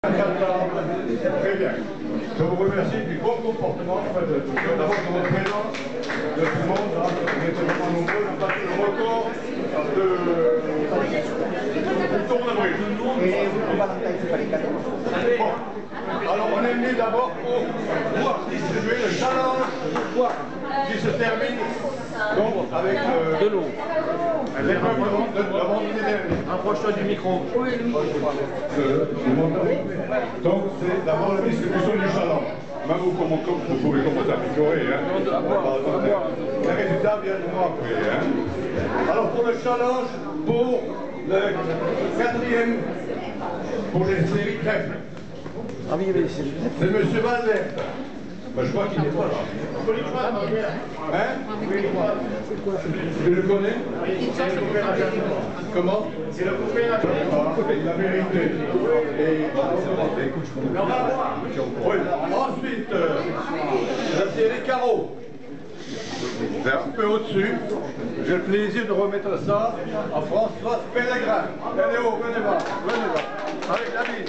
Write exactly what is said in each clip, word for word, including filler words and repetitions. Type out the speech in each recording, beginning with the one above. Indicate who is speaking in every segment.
Speaker 1: Très bien. Je vous remercie du bon comportement. D'abord de votre présence, de tout le monde. Là, vous êtes vraiment nombreux. Vous passez le record de tour de bruit. Bon. Alors, on est venu d'abord pour pouvoir distribuer le challenge qui se termine donc avec euh,
Speaker 2: de l'eau.
Speaker 1: Rapproche-toi du micro. Donc c'est d'abord la distribution du challenge. Même vous, comment, vous pouvez commencer à picorer. Hein. Les résultats viendront après. Hein. Alors pour le challenge, pour le quatrième, pour les séries trèfles.
Speaker 2: Ah oui, oui, c'est
Speaker 1: M. Valverde. Ben, je crois qu'il n'est pas là. Hein? Tu le connais? Comment? C'est le coopérateur. Il a mérité. Et on va voir. Oui. Ensuite, euh, la série carreaux. C'est un peu au-dessus. J'ai le plaisir de remettre ça à François Pellegrin. Allez haut, venez voir, venez voir. Avec la bise.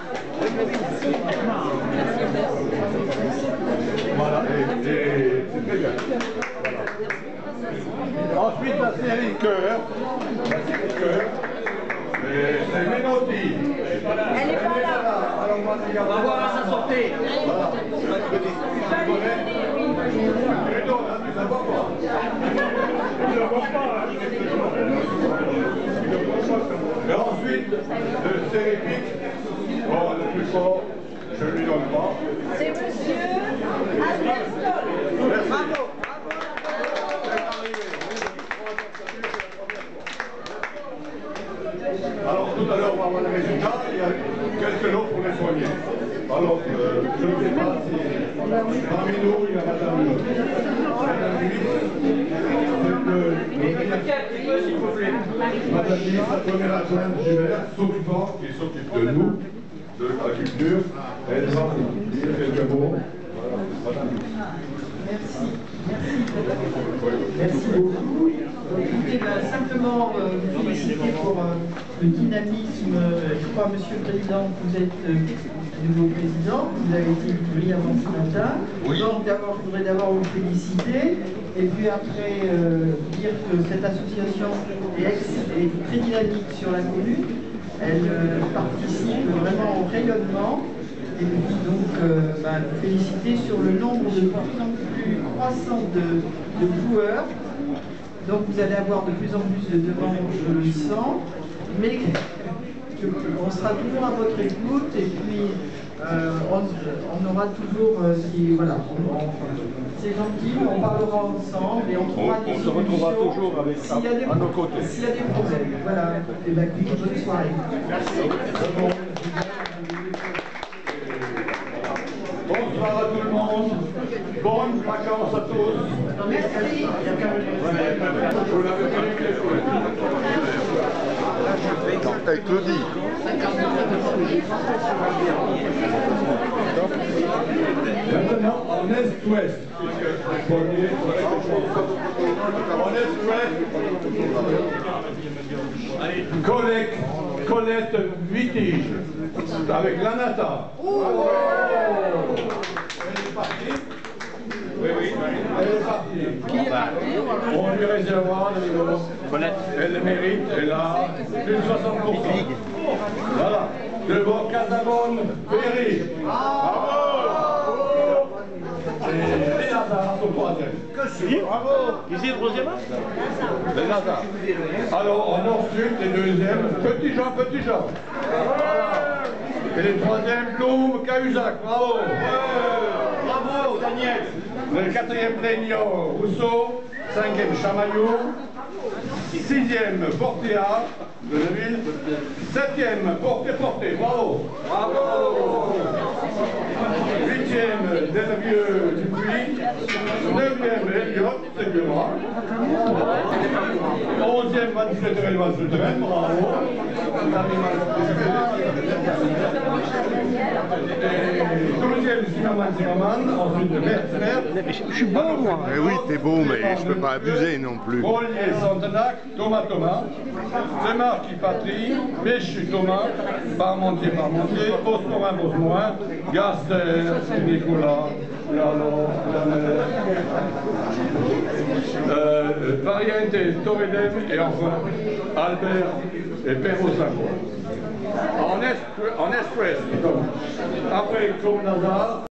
Speaker 1: Voilà, et, et c'est très bien. Ensuite, la série cœur. La série cœur. C'est Menotti.
Speaker 3: Elle est pas là.
Speaker 1: Alors, on va
Speaker 2: voir à sa sortie.
Speaker 1: Voilà. Et donc, tu ne vois pas. Tu ne vois pas. Et ensuite, le série pique. Bon, le plus fort, je ne lui donne pas.
Speaker 3: C'est monsieur Asberstol.
Speaker 1: Bravo. Alors tout à l'heure on va voir les résultats, il y a quelques lots pour les soigner. Alors euh, je ne sais pas si parmi nous il y a madame Madame Madame Nice, la première adjointe Gilbert, s'occupant, qui s'occupe de nous, de la culture, elle va dire quelques mots. Madame Nice.
Speaker 4: Merci. Merci beaucoup. Écoutez, ben, simplement euh, vous féliciter pour euh, le dynamisme. Je crois, Monsieur le Président, que vous êtes euh, nouveau président. Vous avez été brillamment ce matin.
Speaker 1: Oui.
Speaker 4: Donc d'abord, je voudrais d'abord vous féliciter. Et puis après, euh, dire que cette association est, ex est très dynamique sur la commune. Elle euh, participe vraiment au rayonnement. Et puis donc, euh, bah, féliciter sur le nombre de plus en plus croissant de, de joueurs. Donc vous allez avoir de plus en plus de demandes, je le sens. Mais on sera toujours à votre écoute et puis euh, on, on aura toujours, euh, si, voilà, c'est gentil, on parlera ensemble et on trouvera
Speaker 1: on,
Speaker 4: des
Speaker 1: on
Speaker 4: solutions.
Speaker 1: se retrouvera toujours avec ça, à,
Speaker 4: des,
Speaker 1: à nos côtés.
Speaker 4: S'il y a des problèmes, voilà. Et bien, bonne soirée.
Speaker 1: Merci. Bonsoir à tout le monde. Bonnes vacances à tous.
Speaker 3: Merci.
Speaker 1: Avec Claudie. Maintenant, en est-ouest. En est-ouest. Collecte, Colette Vitige. Avec l'Anata. Elle est partie. Oui, oui, elle est partie. On lui réservera le numéro. Elle le mérite, elle a plus de soixante pour cent. Voilà. Devant Casabonne, Berry. Bravo! Et Lénazar, son troisième.
Speaker 2: bravo. Qui c'est le troisième?
Speaker 1: Lénazar. Alors, en ensuite, les deuxièmes, Petit Jean, Petit Jean. Voilà. Et les troisièmes, Blum, Cahuzac. Bravo! Bravo, Daniel. Le quatrième, Lénion, Rousseau. Cinquième, Chamaillot. Sixième, Portéa, de la ville. Septième, Porté-Porté. Bravo! Bravo! Huitième, Delvieux du Puy. Neuvième, Elliot, c'est bien moi. Onzième, Van Fletteren, Van Fletteren. Bravo! Et douzième, Simon Zimmerman Zimmerman, ensuite Mertz Mertz.
Speaker 2: Je suis bon, moi.
Speaker 5: Eh oui, t'es beau, mais je peux pas abuser non plus.
Speaker 1: Rollier Santenac, Thomas Thomas, Semarki Patry, Béchu Thomas, Parmentier Parmentier, Osmorin Bosmorin, Gaster, Nicolas, Lalo, euh, Variante Torredem et enfin Albert et Perrault Saint-Paul. En est, en est-ouest, après Claude Nazar.